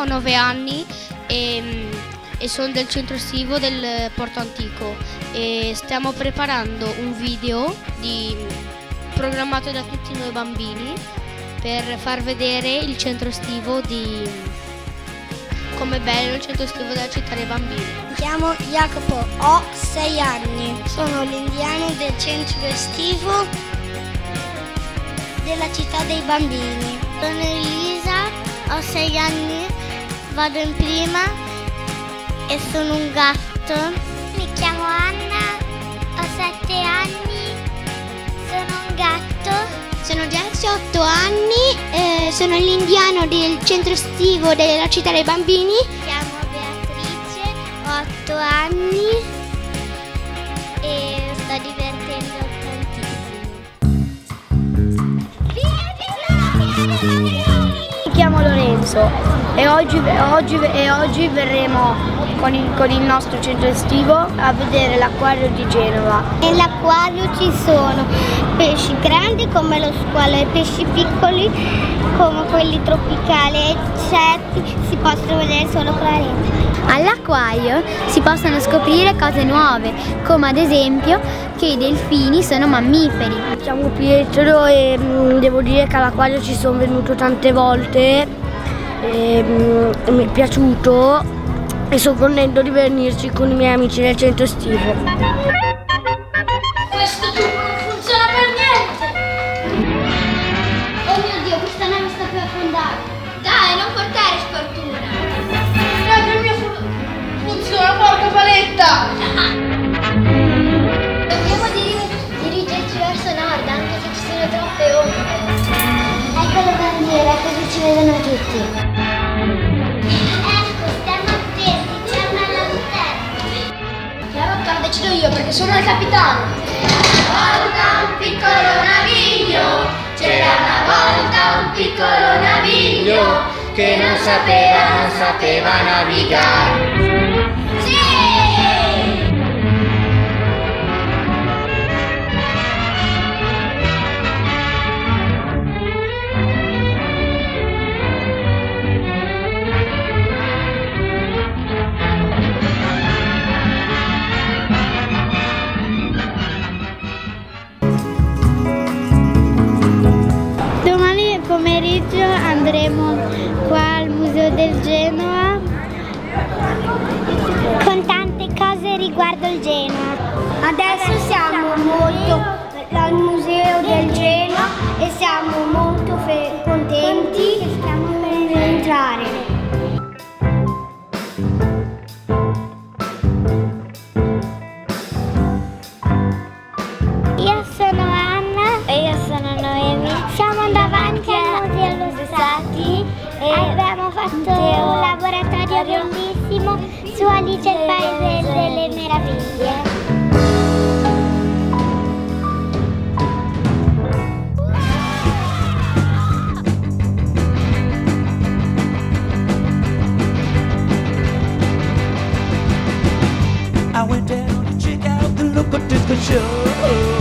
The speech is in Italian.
ho 9 anni e sono del centro estivo del Porto Antico e stiamo preparando un video programmato da tutti noi bambini per far vedere il centro estivo com'è bello il centro estivo della città dei bambini. Mi chiamo Jacopo, ho 6 anni, sono l'indiano del centro estivo della città dei bambini. Sono Elisa, ho 6 anni, vado in prima e sono un gatto. Mi chiamo Anna, ho 7 anni, sono un gatto. Sono Jesse, 8 anni, sono l'indiano del centro estivo della città dei bambini. Mi chiamo Beatrice, ho 8 anni e sto divertendo tantissimo. Mi chiamo Lorenzo e oggi verremo con il nostro centro estivo a vedere l'acquario di Genova. Nell'acquario ci sono pesci grandi come lo squalo e pesci piccoli come quelli tropicali e certi si possono vedere solo con la rete. All'acquario si possono scoprire cose nuove, come ad esempio che i delfini sono mammiferi. Mi chiamo Pietro e devo dire che all'acquario ci sono venuto tante volte e mi è piaciuto e sto contento di venirci con i miei amici nel centro estivo. Questo tubo non funziona per niente! Oh mio Dio, questa nave sta per affondare! Dai, non portare sfortuna! Raga, il mio funziona, porca paletta! Dobbiamo dirigerci verso nord, anche se ci sono troppe ombre. Ecco la bandiera, così ci vedono tutti. Ecco, stiamo attenti, c'è una lanterna. La rotta la decido io perché sono il capitano. Volta un piccolo naviglio, c'era una volta un piccolo naviglio che non sapeva navigare. Domani pomeriggio andremo qua al Museo del Genoa con tante cose riguardo il Genoa. Adesso siamo molto al Museo del Genoa e siamo molto contenti che stiamo per entrare. Io sono Anna e io sono Noemi. Siamo davanti al Museo dello Stati e abbiamo fatto un laboratorio bellissimo su Alice il Paese delle Meraviglie. I went down to check out the local disco show.